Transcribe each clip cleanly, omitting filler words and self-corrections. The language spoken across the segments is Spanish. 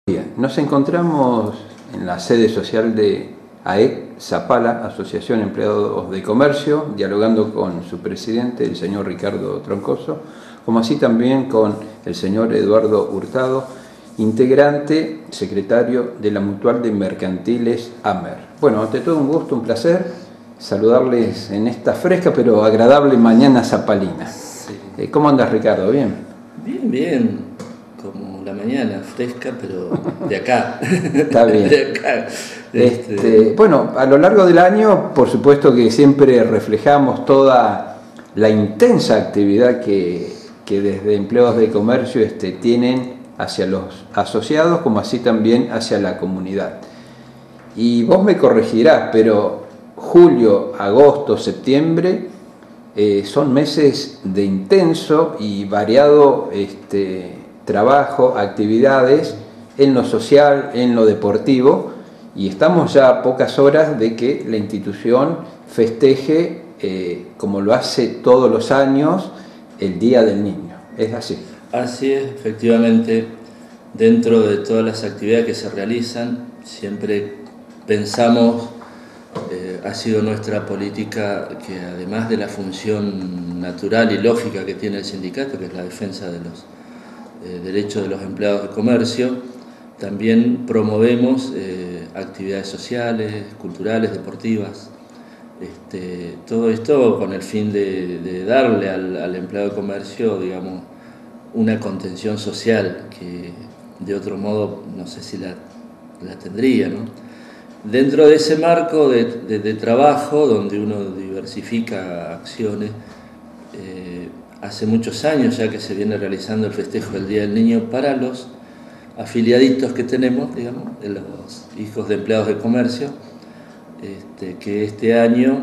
Bien, nos encontramos en la sede social de AEC Zapala, Asociación Empleados de Comercio, dialogando con su presidente, el señor Ricardo Troncoso, como así también con el señor Eduardo Hurtado, integrante, secretario de la Mutual de Mercantiles AMER. Bueno, ante todo un gusto, un placer saludarles en esta fresca pero agradable mañana zapalina. Sí. ¿Cómo andas, Ricardo? ¿Bien? Bien, bien. Como la mañana, fresca, pero de acá. Está bien. De acá. Bueno, a lo largo del año, por supuesto que siempre reflejamos toda la intensa actividad que desde Empleados de Comercio tienen hacia los asociados, como así también hacia la comunidad. Y vos me corregirás, pero julio, agosto, septiembre son meses de intenso y variado trabajo, actividades en lo social, en lo deportivo, y estamos ya a pocas horas de que la institución festeje, como lo hace todos los años, el Día del Niño. ¿Es así? Así es, efectivamente. Dentro de todas las actividades que se realizan, siempre pensamos, ha sido nuestra política que además de la función natural y lógica que tiene el sindicato, que es la defensa de los derechos de los empleados de comercio, también promovemos actividades sociales, culturales, deportivas. Todo esto con el fin de darle al empleado de comercio, digamos, una contención social que de otro modo no sé si la tendría, ¿no? Dentro de ese marco de trabajo, donde uno diversifica acciones, hace muchos años ya que se viene realizando el festejo del Día del Niño para los afiliaditos que tenemos, digamos, de los hijos de empleados de comercio, que este año,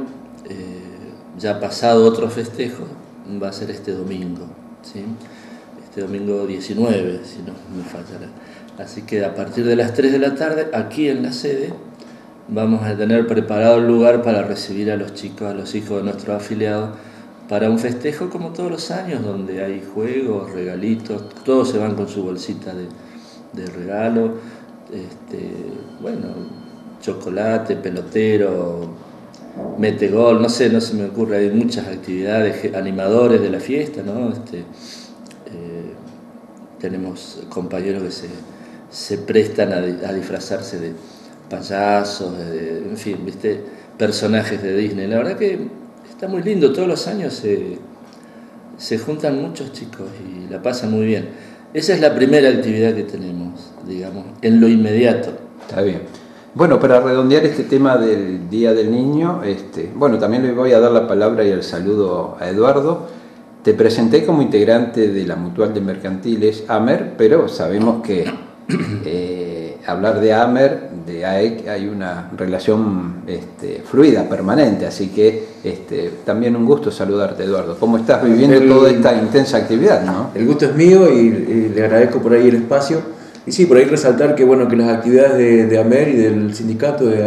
ya pasado otro festejo, va a ser este domingo, ¿sí? Este domingo 19, si no me fallará. Así que a partir de las 3 de la tarde, aquí en la sede, vamos a tener preparado el lugar para recibir a los chicos, a los hijos de nuestros afiliados, para un festejo como todos los años, donde hay juegos, regalitos, todos se van con su bolsita de regalo, bueno, chocolate, pelotero, metegol, no sé, no se me ocurre, hay muchas actividades, animadores de la fiesta, ¿no? Tenemos compañeros que se prestan a disfrazarse de payasos, en fin, ¿viste? Personajes de Disney. La verdad que está muy lindo, todos los años se juntan muchos chicos y la pasan muy bien. Esa es la primera actividad que tenemos, digamos, en lo inmediato. Está bien. Bueno, para redondear este tema del Día del Niño, bueno, también le voy a dar la palabra y el saludo a Eduardo. Te presenté como integrante de la Mutual de Mercantiles AMER, pero sabemos que hablar de AMER, de AEC, hay una relación fluida, permanente, así que también un gusto saludarte, Eduardo. ¿Cómo estás viviendo toda esta intensa actividad, no? El gusto es mío y le agradezco por ahí el espacio. Y sí, por ahí resaltar que, bueno, que las actividades de AMER y del sindicato de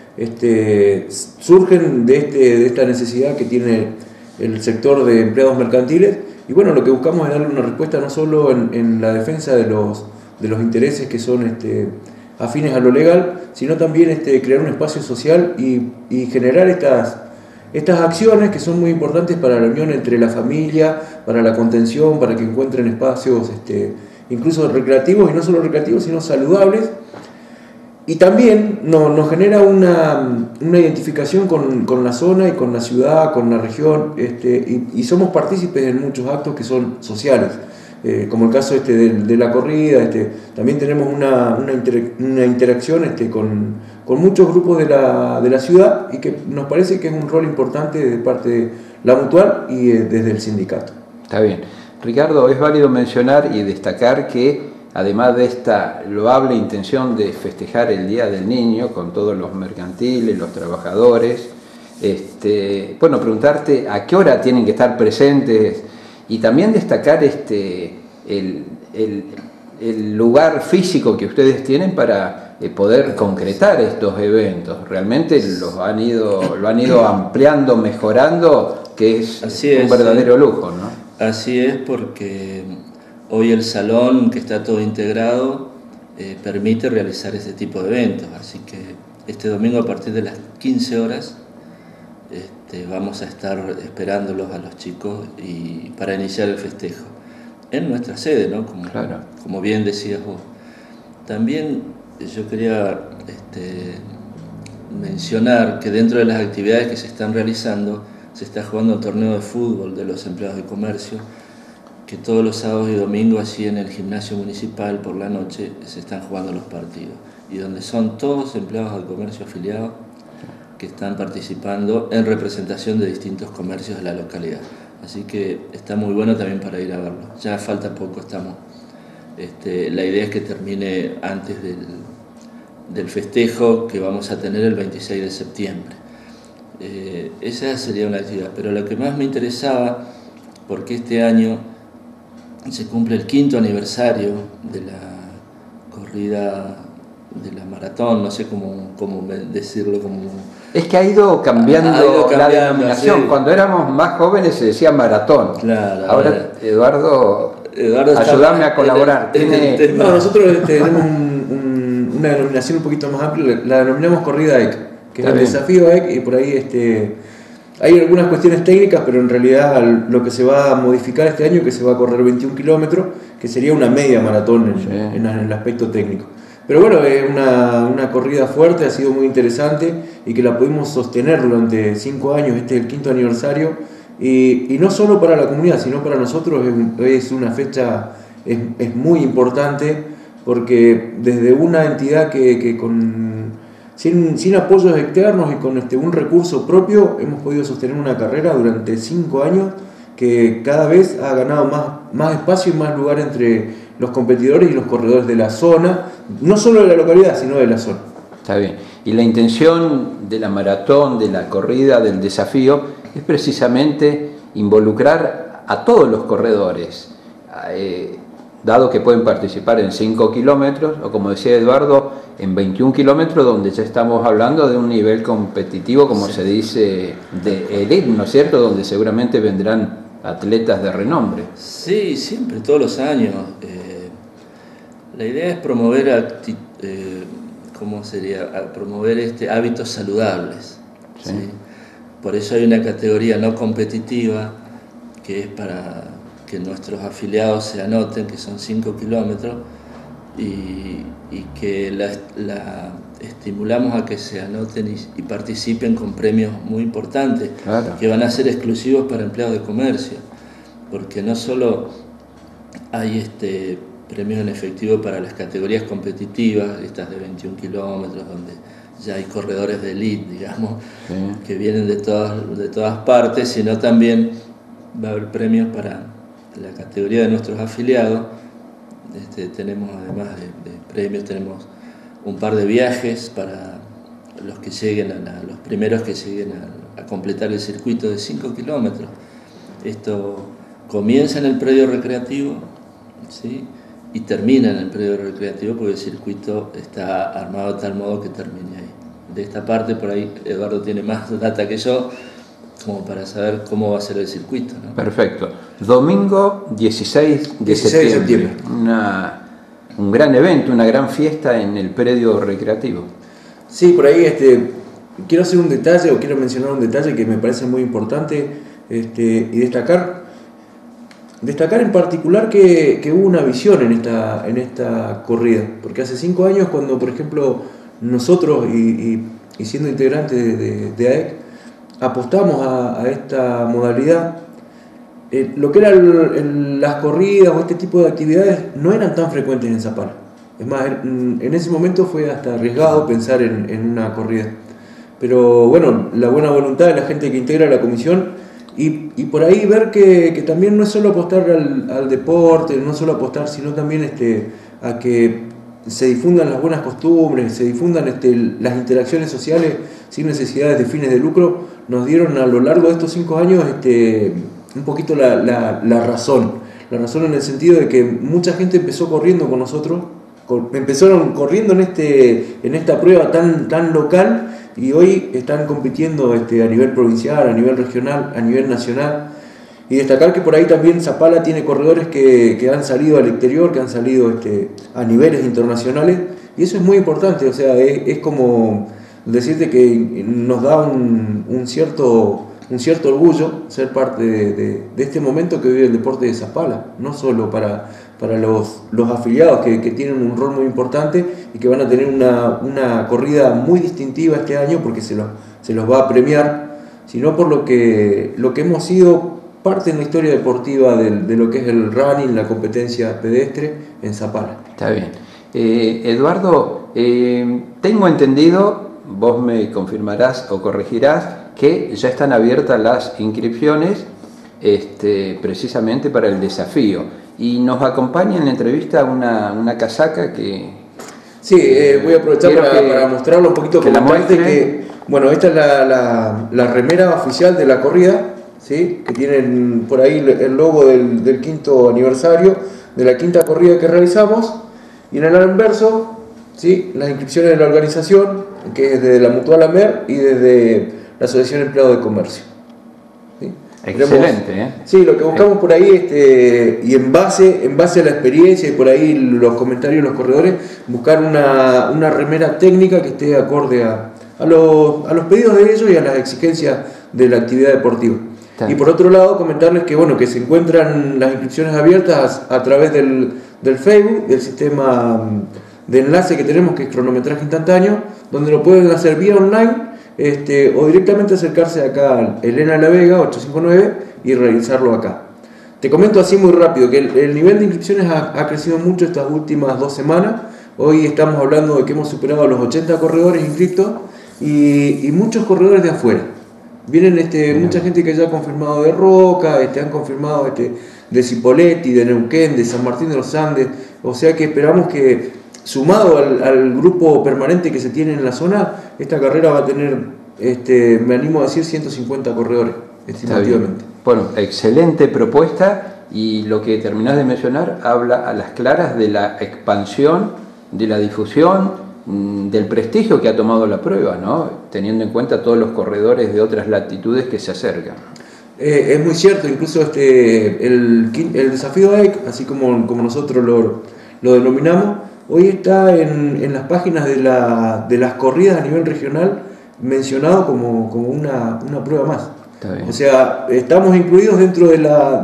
AEC surgen de esta necesidad que tiene el sector de empleados mercantiles, y bueno, lo que buscamos es darle una respuesta no solo en la defensa de los intereses que son afines a lo legal, sino también crear un espacio social y generar estas acciones que son muy importantes para la unión entre la familia, para la contención, para que encuentren espacios incluso recreativos, y no solo recreativos, sino saludables. Y también nos genera una identificación con la zona y con la ciudad, con la región, y somos partícipes en muchos actos que son sociales, como el caso de la corrida. También tenemos una interacción con muchos grupos de la ciudad, y que nos parece que es un rol importante de parte de la Mutual y desde el sindicato. Está bien. Ricardo, es válido mencionar y destacar que además de esta loable intención de festejar el Día del Niño con todos los mercantiles, los trabajadores, bueno, preguntarte a qué hora tienen que estar presentes, y también destacar el lugar físico que ustedes tienen para poder concretar estos eventos. Realmente lo han ido ampliando, mejorando, que es un verdadero lujo, ¿no? Así es, porque hoy el salón, que está todo integrado, permite realizar este tipo de eventos. Así que este domingo a partir de las 15 horas vamos a estar esperándolos a los chicos y para iniciar el festejo en nuestra sede, ¿no? Claro. Como bien decías vos. También yo quería mencionar que dentro de las actividades que se están realizando se está jugando un torneo de fútbol de los empleados de comercio, que todos los sábados y domingos allí en el gimnasio municipal por la noche se están jugando los partidos, y donde son todos empleados de comercio afiliados que están participando en representación de distintos comercios de la localidad. Así que está muy bueno también para ir a verlo. Ya falta poco, estamos. La idea es que termine antes del festejo que vamos a tener el 26 de septiembre. Esa sería una actividad, pero lo que más me interesaba, porque este año se cumple el 5º aniversario de la corrida de la maratón, no sé cómo decirlo. Es que ha ido cambiando la denominación. Sí. Cuando éramos más jóvenes se decía maratón. Claro, ahora Eduardo ayúdame a colaborar. No, nosotros tenemos una denominación un poquito más amplia, la denominamos corrida EC, que es el desafío EC, y por ahí hay algunas cuestiones técnicas, pero en realidad lo que se va a modificar este año es que se va a correr 21 kilómetros, que sería una media maratón en el aspecto técnico. Pero bueno, es una corrida fuerte, ha sido muy interesante y que la pudimos sostener durante 5 años, este es el 5º aniversario, y no solo para la comunidad, sino para nosotros es una fecha es muy importante, porque desde una entidad que sin apoyos externos y con un recurso propio hemos podido sostener una carrera durante 5 años que cada vez ha ganado más espacio y más lugar entre los competidores y los corredores de la zona, no solo de la localidad, sino de la zona. Está bien. Y la intención de la maratón, de la corrida, del desafío, es precisamente involucrar a todos los corredores, dado que pueden participar en 5 kilómetros, o como decía Eduardo, en 21 kilómetros, donde ya estamos hablando de un nivel competitivo, como se dice, de elite, ¿no es cierto?, donde seguramente vendrán atletas de renombre. Sí, siempre, todos los años. La idea es promover promover hábitos saludables. Sí. ¿Sí? Por eso hay una categoría no competitiva que es para que nuestros afiliados se anoten, que son 5 kilómetros, y que la estimulamos a que se anoten y participen con premios muy importantes, claro, que van a ser exclusivos para empleados de comercio, porque no solo hay premios en efectivo para las categorías competitivas, estas de 21 kilómetros, donde ya hay corredores de elite, digamos, sí, que vienen de todas partes, sino también va a haber premios para la categoría de nuestros afiliados. Tenemos, además de premios, tenemos un par de viajes para los que lleguen los primeros que lleguen a completar el circuito de 5 kilómetros. Esto comienza en el predio recreativo, ¿sí?, y termina en el predio recreativo, porque el circuito está armado de tal modo que termine ahí. De esta parte, por ahí Eduardo tiene más data que yo, como para saber cómo va a ser el circuito, ¿no? Perfecto. Domingo 16 de septiembre. Un gran evento, una gran fiesta en el predio recreativo. Sí, por ahí quiero hacer un detalle, o quiero mencionar un detalle que me parece muy importante, y destacar en particular que hubo una visión en esta corrida, porque hace 5 años, cuando por ejemplo nosotros y siendo integrantes de AEC apostamos a esta modalidad, lo que eran las corridas o este tipo de actividades no eran tan frecuentes en Zapala. Es más, en ese momento fue hasta arriesgado pensar en una corrida, pero bueno, la buena voluntad de la gente que integra la comisión, y por ahí ver que también no es solo apostar al deporte, no solo apostar, sino también a que se difundan las buenas costumbres, se difundan las interacciones sociales sin necesidades de fines de lucro. Nos dieron a lo largo de estos 5 años un poquito la razón en el sentido de que mucha gente empezó corriendo con nosotros, empezaron corriendo en esta prueba tan local, y hoy están compitiendo a nivel provincial, a nivel regional, a nivel nacional, Y destacar que por ahí también Zapala tiene corredores que han salido al exterior, que han salido a niveles internacionales, y eso es muy importante. O sea, es como decirte que nos da un cierto orgullo ser parte de este momento que vive el deporte de Zapala, no solo para los afiliados que tienen un rol muy importante y que van a tener una corrida muy distintiva este año porque se los va a premiar, sino por lo que hemos sido parte en la historia deportiva de lo que es el running, la competencia pedestre en Zapala. Está bien. Eduardo, tengo entendido, vos me confirmarás o corregirás, que ya están abiertas las inscripciones precisamente para el desafío. Y nos acompaña en la entrevista una casaca que... Sí, voy a aprovechar para mostrarlo un poquito, que bueno, esta es la remera oficial de la corrida, ¿sí? Que tienen por ahí el logo del 5º aniversario de la 5ª corrida que realizamos, y en el anverso, ¿sí? Las inscripciones de la organización, que es desde la Mutual AMER y desde la Asociación Empleados de Comercio. ¿Sí? Excelente, Sí, lo que buscamos por ahí, y en base a la experiencia y por ahí los comentarios de los corredores, buscar una remera técnica que esté acorde a los pedidos de ellos y a las exigencias de la actividad deportiva. Y por otro lado, comentarles que se encuentran las inscripciones abiertas a través del Facebook, del sistema de enlace que tenemos, que es cronometraje instantáneo, donde lo pueden hacer vía online, o directamente acercarse acá a Elena La Vega 859 y realizarlo acá. Te comento así muy rápido que el nivel de inscripciones ha crecido mucho estas últimas 2 semanas. Hoy estamos hablando de que hemos superado los 80 corredores inscritos y muchos corredores de afuera. Vienen mucha gente que ya ha confirmado de Roca, han confirmado de Cipolletti, de Neuquén, de San Martín de los Andes. O sea que esperamos que, sumado al grupo permanente que se tiene en la zona, esta carrera va a tener, me animo a decir, 150 corredores, estimativamente. Bueno, excelente propuesta, y lo que terminás de mencionar habla a las claras de la expansión, de la difusión, del prestigio que ha tomado la prueba, ¿no? Teniendo en cuenta todos los corredores de otras latitudes que se acercan. Es muy cierto, incluso el desafío AEC, así como nosotros lo denominamos, hoy está en las páginas de las corridas a nivel regional mencionado como una prueba más. O sea, estamos incluidos dentro de la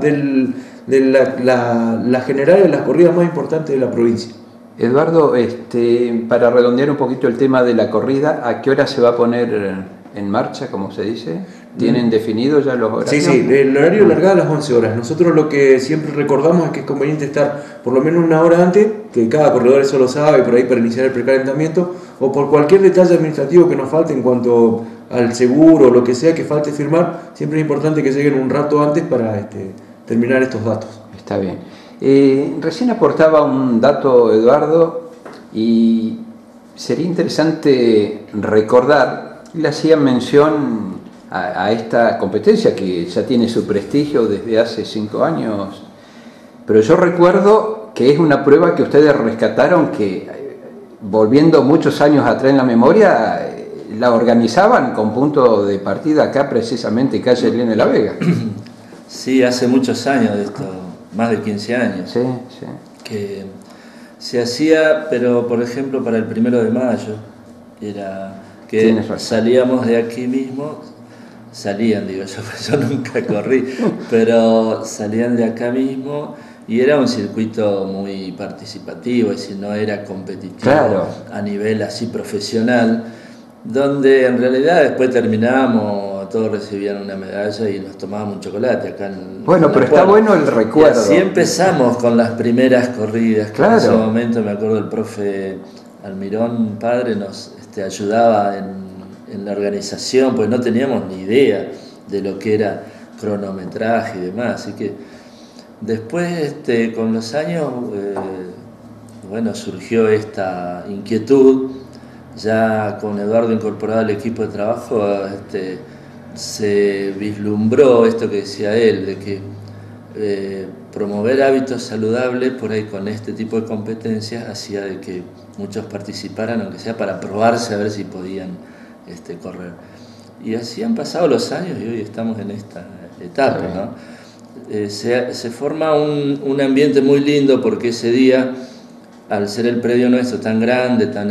general de las corridas más importantes de la provincia. Eduardo, para redondear un poquito el tema de la corrida, ¿a qué hora se va a poner en marcha, como se dice? ¿Tienen definido ya los horarios? Sí, el horario largado a las 11 horas. Nosotros lo que siempre recordamos es que es conveniente estar por lo menos una hora antes, que cada corredor eso lo sabe, por ahí para iniciar el precalentamiento, o por cualquier detalle administrativo que nos falte en cuanto al seguro o lo que sea que falte firmar. Siempre es importante que lleguen un rato antes para terminar estos datos. Está bien. Recién aportaba un dato, Eduardo, y sería interesante recordar, le hacía mención a esta competencia que ya tiene su prestigio desde hace 5 años, pero yo recuerdo que es una prueba que ustedes rescataron, que volviendo muchos años atrás en la memoria, la organizaban con punto de partida acá, precisamente calle Elena La Vega. Sí, hace muchos años de esto, más de 15 años, sí. Que se hacía, pero por ejemplo para el 1 de mayo, era que salíamos de aquí mismo, yo nunca corrí, pero salían de acá mismo, y era un circuito muy participativo, es decir, no era competitivo, claro, a nivel así profesional, donde en realidad después terminábamos, todos recibían una medalla y nos tomábamos un chocolate acá en... Bueno, pero está bueno el recuerdo. Y así empezamos con las primeras corridas, que claro. En ese momento me acuerdo el profe Almirón, padre, nos ayudaba en la organización, pues no teníamos ni idea de lo que era cronometraje y demás, así que después con los años surgió esta inquietud. Ya con Eduardo incorporado al equipo de trabajo, se vislumbró esto que decía él, de que promover hábitos saludables por ahí con este tipo de competencias hacía de que muchos participaran, aunque sea para probarse a ver si podían correr. Y así han pasado los años y hoy estamos en esta etapa, ¿no? se forma un ambiente muy lindo porque ese día, al ser el predio nuestro tan grande, tan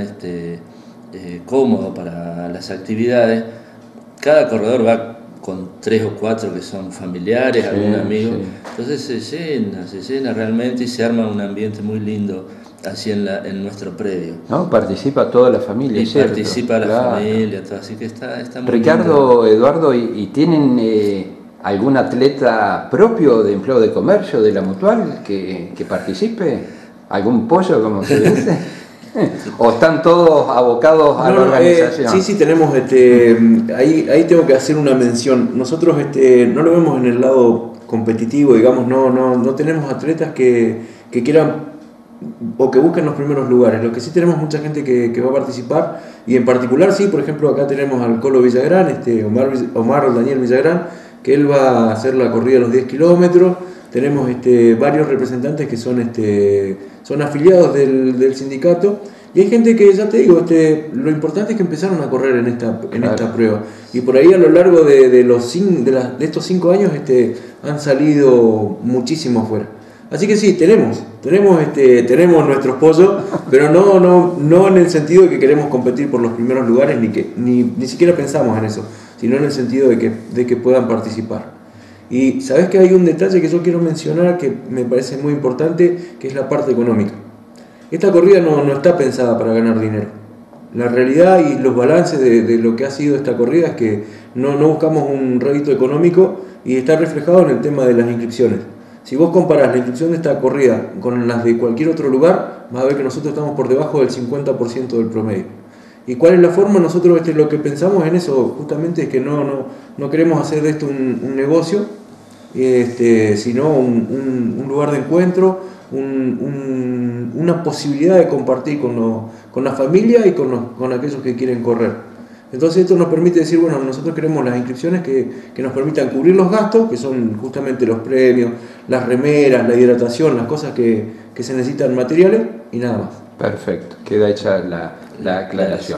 cómodo para las actividades, cada corredor va con 3 o 4 que son familiares, algún amigo, entonces se llena realmente y se arma un ambiente muy lindo así en nuestro predio. ¿No? Participa toda la familia, y ¿cierto? Participa la familia, todo, así que está muy Ricardo, lindo. Eduardo, ¿y tienen algún atleta propio de empleo de comercio de la Mutual que participe? ¿Algún pollo, como se dice? ¿O están todos abocados a la organización? Sí, tenemos, ahí tengo que hacer una mención. Nosotros no lo vemos en el lado competitivo, digamos, no tenemos atletas que quieran o que busquen los primeros lugares. Lo que sí tenemos mucha gente que va a participar, y en particular sí, por ejemplo, acá tenemos al Colo Villagrán, Omar Daniel Villagrán, que él va a hacer la corrida de los 10 kilómetros. Tenemos varios representantes que son afiliados del sindicato, y hay gente que, ya te digo, lo importante es que empezaron a correr en esta prueba, y por ahí a lo largo de estos 5 años han salido muchísimos fuera. Así que sí, tenemos nuestros pollos, pero no en el sentido de que queremos competir por los primeros lugares, ni siquiera pensamos en eso, sino en el sentido de que puedan participar. Y sabes que hay un detalle que yo quiero mencionar que me parece muy importante, que es la parte económica. Esta corrida no está pensada para ganar dinero. La realidad y los balances de lo que ha sido esta corrida es que no buscamos un rédito económico, y está reflejado en el tema de las inscripciones. Si vos comparás la inscripción de esta corrida con las de cualquier otro lugar, vas a ver que nosotros estamos por debajo del 50% del promedio. ¿Y cuál es la forma? Nosotros lo que pensamos en eso justamente es que no queremos hacer de esto un negocio, sino un lugar de encuentro, una posibilidad de compartir con la familia y con aquellos que quieren correr. Entonces esto nos permite decir, bueno, nosotros queremos las inscripciones que nos permitan cubrir los gastos, que son justamente los premios, las remeras, la hidratación, las cosas que se necesitan materiales, y nada más. Perfecto, queda hecha la aclaración.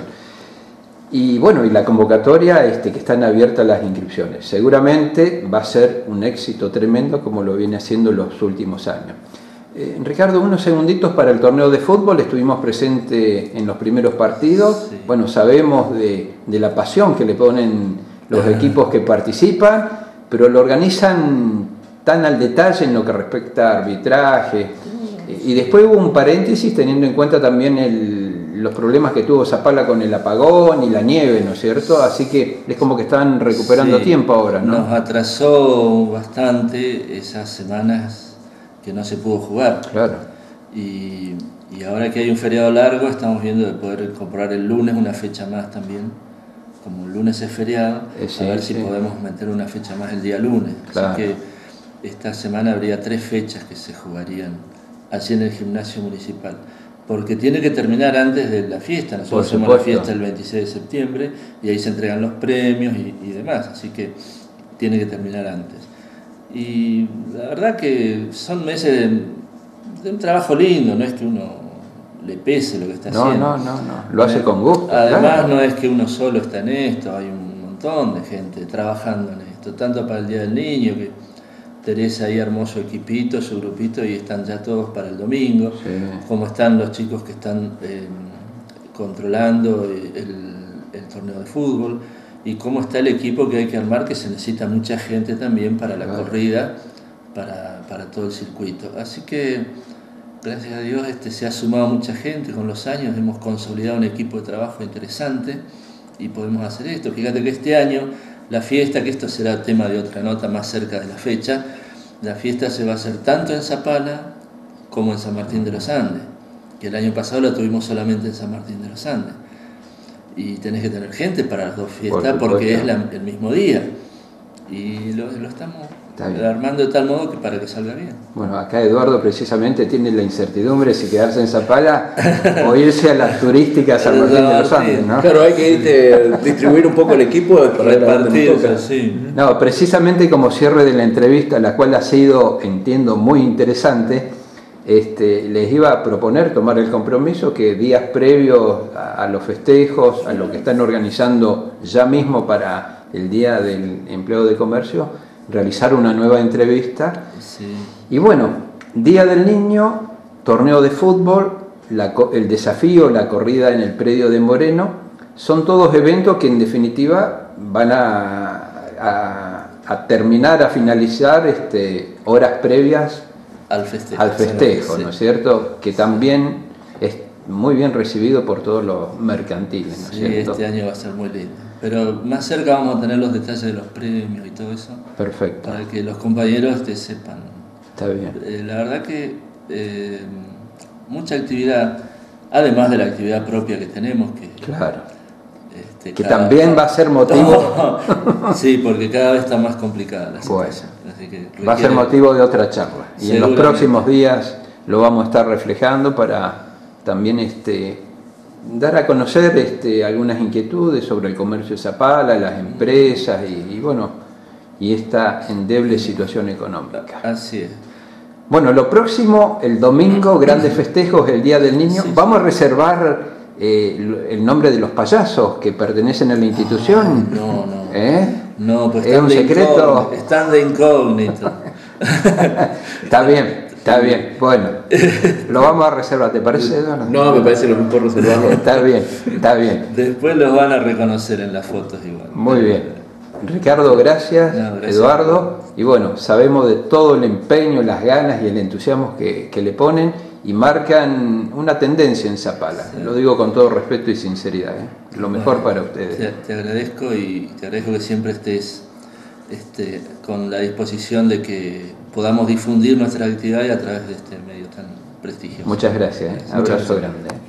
Y bueno, y la convocatoria, que están abiertas las inscripciones, seguramente va a ser un éxito tremendo como lo viene haciendo los últimos años. Ricardo, unos segunditos para el torneo de fútbol. Estuvimos presentes en los primeros partidos. Sí. Bueno, sabemos de la pasión que le ponen los equipos que participan, pero lo organizan tan al detalle en lo que respecta a arbitraje. Y después hubo un paréntesis teniendo en cuenta también los problemas que tuvo Zapala con el apagón y la nieve, ¿no es cierto? Así que es como que están recuperando tiempo ahora, ¿no? Nos atrasó bastante esas semanas que no se pudo jugar. Claro. Y ahora que hay un feriado largo, estamos viendo de poder incorporar el lunes una fecha más también. Como el lunes es feriado, a ver si podemos meter una fecha más el día lunes. Claro. Así que esta semana habría 3 fechas que se jugarían allí en el gimnasio municipal. Porque tiene que terminar antes de la fiesta. Nosotros hacemos la fiesta el 26 de septiembre y ahí se entregan los premios y demás. Así que tiene que terminar antes. Y la verdad que son meses de un trabajo lindo, no es que uno le pese lo que está haciendo. No, lo hace con gusto. Además, claro, no es que uno solo está en esto, hay un montón de gente trabajando en esto, tanto para el Día del Niño, que Teresa ahí armó su equipito, su grupito, y están ya todos para el domingo, como están los chicos que están controlando el torneo de fútbol, y cómo está el equipo que hay que armar, que se necesita mucha gente también para la corrida, para todo el circuito. Así que, gracias a Dios, se ha sumado mucha gente con los años, hemos consolidado un equipo de trabajo interesante y podemos hacer esto. Fíjate que este año la fiesta, que esto será tema de otra nota más cerca de la fecha, la fiesta se va a hacer tanto en Zapala como en San Martín de los Andes, que el año pasado la tuvimos solamente en San Martín de los Andes. Y tenés que tener gente para las dos fiestas porque es el mismo día. Y lo estamos armando de tal modo que para que salga bien. Bueno, acá Eduardo precisamente tiene la incertidumbre si quedarse en Zapala o irse a las turísticas San Martín de los Andes, ¿no? Claro, hay que distribuir un poco el equipo para repartir. No, precisamente como cierre de la entrevista, la cual ha sido, entiendo, muy interesante, les iba a proponer tomar el compromiso que días previos a los festejos, a lo que están organizando ya mismo para el Día del Empleo de Comercio, realizar una nueva entrevista. Sí. Y bueno, Día del Niño, torneo de fútbol, el desafío, la corrida en el predio de Moreno, son todos eventos que en definitiva van a terminar, a finalizar horas previas al festejo, ¿no es cierto? Que también es muy bien recibido por todos los mercantiles, ¿no es cierto? Este año va a ser muy lindo. Pero más cerca vamos a tener los detalles de los premios y todo eso. Perfecto. Para que los compañeros te sepan. Está bien. La verdad que mucha actividad, además de la actividad propia que tenemos, que claro. Que también va a ser motivo. Sí, porque cada vez está más complicada la situación. Así que va a ser motivo de otra charla. Y en los próximos días lo vamos a estar reflejando para también dar a conocer algunas inquietudes sobre el comercio de Zapala, las empresas y esta endeble situación económica. Así es. Bueno, lo próximo, el domingo, grandes festejos, el Día del Niño. Vamos a reservar el nombre de los payasos que pertenecen a la institución. No, pues es un secreto. Están de incógnito. Está bien. Bueno, lo vamos a reservar, ¿te parece, Eduardo? No, me parece lo mejor reservarlo. Está bien. Después los van a reconocer en las fotos igual. Muy bien. Ricardo, gracias. Eduardo. Y bueno, sabemos de todo el empeño, las ganas y el entusiasmo que le ponen y marcan una tendencia en Zapala. Sí. Lo digo con todo respeto y sinceridad. Lo mejor para ustedes. Te agradezco y te agradezco que siempre estés con la disposición de que podamos difundir nuestra actividad a través de este medio tan prestigioso. Muchas gracias. Abrazo grande.